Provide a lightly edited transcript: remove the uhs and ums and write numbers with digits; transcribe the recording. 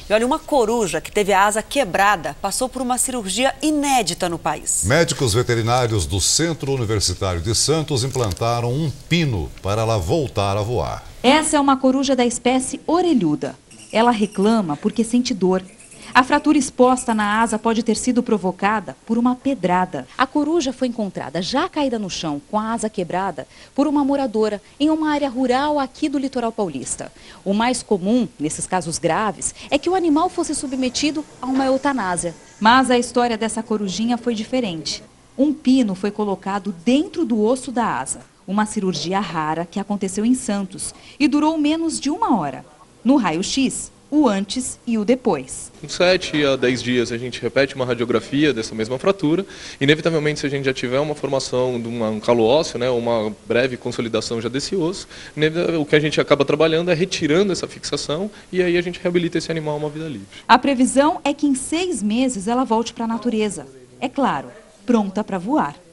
E olha, uma coruja que teve a asa quebrada passou por uma cirurgia inédita no país. Médicos veterinários do Centro Universitário de Santos implantaram um pino para ela voltar a voar. Essa é uma coruja da espécie orelhuda. Ela reclama porque sente dor. A fratura exposta na asa pode ter sido provocada por uma pedrada. A coruja foi encontrada já caída no chão, com a asa quebrada, por uma moradora em uma área rural aqui do litoral paulista. O mais comum, nesses casos graves, é que o animal fosse submetido a uma eutanásia. Mas a história dessa corujinha foi diferente. Um pino foi colocado dentro do osso da asa. Uma cirurgia rara que aconteceu em Santos e durou menos de 1 hora. No raio-x, o antes e o depois. Com 7 a 10 dias a gente repete uma radiografia dessa mesma fratura. Inevitavelmente, se a gente já tiver uma formação de um calo ósseo, né, uma breve consolidação já desse osso, o que a gente acaba trabalhando é retirando essa fixação e aí a gente reabilita esse animal a uma vida livre. A previsão é que em 6 meses ela volte para a natureza. É claro, pronta para voar.